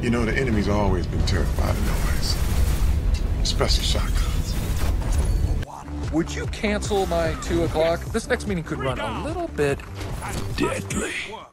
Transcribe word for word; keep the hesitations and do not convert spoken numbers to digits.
You know, the enemy's always been terrified of noise. Especially shotguns. Would you cancel my two o'clock? This next meeting could run a little bit deadly.